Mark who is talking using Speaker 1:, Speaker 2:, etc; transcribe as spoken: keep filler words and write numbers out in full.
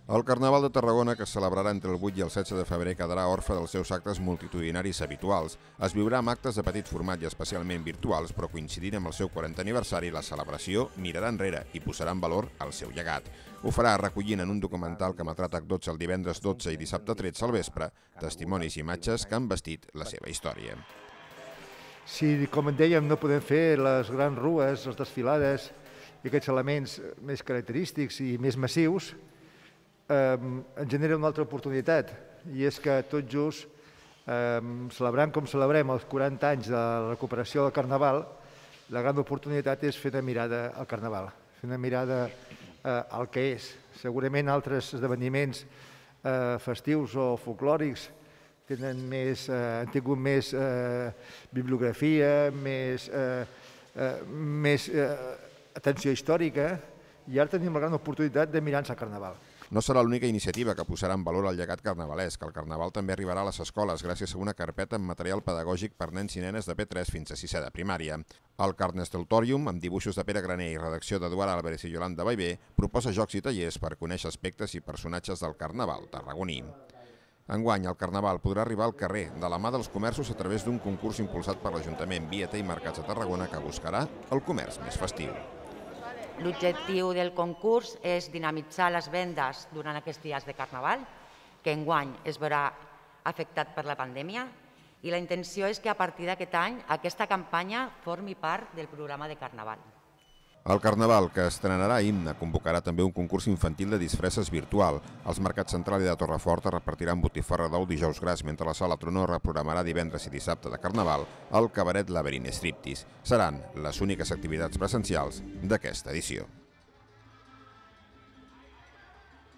Speaker 1: El Carnaval de Tarragona, que es celebrarà entre el vuit i el setze de febrer, quedarà orfe dels seus actes multitudinaris habituals. Es viurà amb actes de petit format i especialment virtuals, però coincidint amb el seu quarantè aniversari, la celebració mirarà enrere i posarà en valor el seu llegat. Ho farà recollint en un documental que emetrà TAC dotze el divendres dotze i dissabte tretze al vespre, testimonis i imatges que han vestit la seva història.
Speaker 2: Si, com en dèiem, no podem fer les grans rues, les desfilades i aquests elements més característics i més massius, eh, ens genera una altra oportunitat, i és que tot just, eh, celebrant com celebrem els quaranta anys de la recuperació del Carnaval, la gran oportunitat és fer una mirada al Carnaval, fer una mirada eh, al que és. Segurament altres esdeveniments eh, festius o folclòrics tenen més, eh, han tingut més eh, bibliografia, més, eh, eh, més eh, atenció històrica, i ara tenim la gran oportunitat de mirar-nos al Carnaval.
Speaker 1: No serà l'única iniciativa que posarà en valor el llegat carnavalesc. El Carnaval també arribarà a les escoles gràcies a una carpeta amb material pedagògic per nens i nenes de P tres fins a sisè de primària. El Carnestoltorium, amb dibuixos de Pere Graner i redacció d'Eduard Álvarez i Yolanda Ballbé, proposa jocs i tallers per conèixer aspectes i personatges del Carnaval tarragoní. Enguany, el Carnaval podrà arribar al carrer, de la mà dels comerços a través d'un concurs impulsat per l'Ajuntament Via T i Mercats de Tarragona que buscarà el comerç més festiu.
Speaker 3: L'objectiu del concurs és dinamitzar les vendes durant aquests dies de Carnaval, que enguany es veurà afectat per la pandèmia, i la intenció és que a partir d'aquest any aquesta campanya formi part del programa de Carnaval.
Speaker 1: El Carnaval, que estrenarà himne, convocarà també un concurs infantil de disfresses virtual. Els mercats Central i de Torrefort repartiran botifarra d'ou dijous gras, mentre la Sala Tronó reprogramarà divendres i dissabte de Carnaval el cabaret Laberint Striptease. Seran les úniques activitats presencials d'aquesta edició.